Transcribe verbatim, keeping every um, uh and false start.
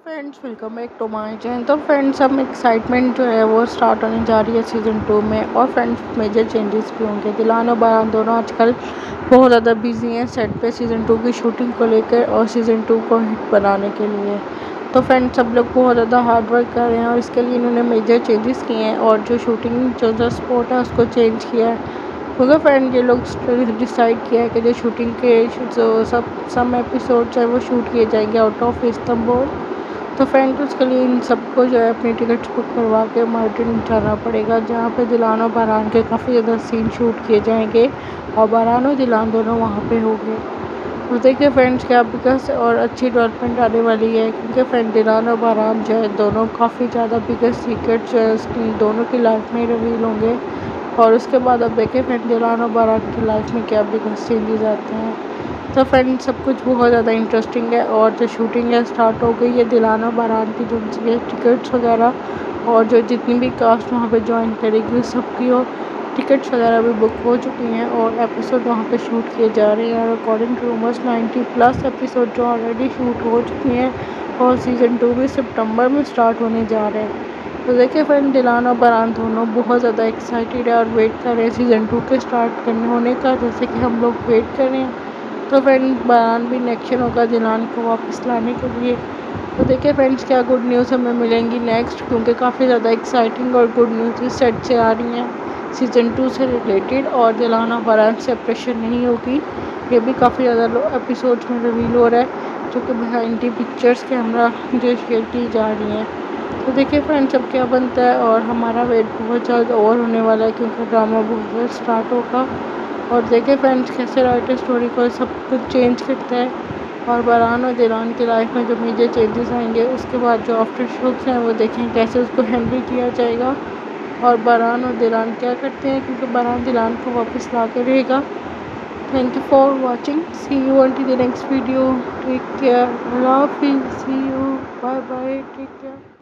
Friends, welcome back to my channel. तो friends, अब excitement जो है वो स्टार्ट होने जा रही है सीज़न टू में। और फ्रेंड्स, मेजर चेंजेस भी होंगे। दिलान और बारान दोनों आजकल बहुत ज़्यादा बिजी हैं सेट पे सीज़न टू की शूटिंग को लेकर और सीज़न टू को हिट बनाने के लिए। तो फ्रेंड्स, सब लोग बहुत ज़्यादा हार्ड वर्क कर रहे हैं और इसके लिए इन्होंने मेजर चेंजेस किए हैं और जो शूटिंग जो जो स्पॉट है उसको चेंज किया है। क्योंकि फ्रेंड ये लोग डिसाइड किया है कि जो शूटिंग के जो सब सम एपिसोड्स हैं वो शूट किए जाएंगे आउट ऑफ इस्तांबुल। तो फ्रेंड, उसके लिए इन सबको जो है अपनी टिकट्स बुक करवा के मार्टिन जाना पड़ेगा, जहाँ पे दिलान और बारान के काफ़ी ज़्यादा सीन शूट किए जाएंगे और बारान और दिलान दोनों वहाँ पे होंगे। तो देखिए फ्रेंड्स, क्या बिगेस्ट और अच्छी डेवलपमेंट आने वाली है, क्योंकि फ्रेंड दिलान और बारान जो है दोनों काफ़ी ज़्यादा बिगेस्ट सीक्रेट जो है उसकी दोनों की लाइफ में रिवील होंगे। और उसके बाद अब देखिए फ्रेंड दिलान और बारान की लाइफ में क्या बिगेस्ट चेंजेस आते हैं। तो फ्रेंड, सब कुछ बहुत ज़्यादा इंटरेस्टिंग है और जो शूटिंग है स्टार्ट हो गई है दिलान और बारान की, जो उनकी टिकट्स वगैरह और जो जितनी भी कास्ट वहाँ पे ज्वाइन करेगी सबकी और टिकट्स वगैरह भी बुक हो चुकी हैं और एपिसोड वहाँ पे शूट किए जा रहे हैं। और according to rumours ninety plus episode जो ऑलरेडी शूट हो चुकी हैं और सीज़न टू भी सितंबर में स्टार्ट होने जा रहे हैं। तो देखिए फ्रेंड, दिलान और बारान दोनों बहुत ज़्यादा एक्साइटेड है और वेट कर रहे हैं सीज़न टू के स्टार्ट करने होने का, जैसे कि हम लोग वेट कर रहे हैं। तो फ्रेंड, बारान भी नेक्शन होगा दिलान को वापस लाने के लिए। तो देखिए फ्रेंड्स, क्या गुड न्यूज़ हमें मिलेंगी नेक्स्ट, क्योंकि काफ़ी ज़्यादा एक्साइटिंग और गुड न्यूज़ इस सेट से आ रही हैं सीज़न टू से रिलेटेड। और दिलान और बारान सेपरेशन नहीं होगी, ये भी काफ़ी ज़्यादा एपिसोड्स में रिवील हो रहा है, जो कि बिहाइंड दी पिक्चर्स कैमरा जो शेयर की जा रही हैं। तो देखिए फ्रेंड्स, अब क्या बनता है और हमारा वेट बहुत जल्द ओवर होने वाला है, क्योंकि ड्रामा बहुत जल्द स्टार्ट होगा। और देखिए फ्रेंड्स, कैसे राइटर स्टोरी को सब कुछ चेंज करता है और बारान और दिलान की लाइफ में जो मेजर चेंजेस आएंगे उसके बाद जो आफ्टर शूट्स हैं वो देखें कैसे उसको हैंडल किया जाएगा और बारान और दिलान क्या करते हैं, क्योंकि बारान दिलान को वापस ला के रहेगा। Thank you for watching, see you on to the next video, take care, अल्लाह हाफिज़, see you, bye bye, take care.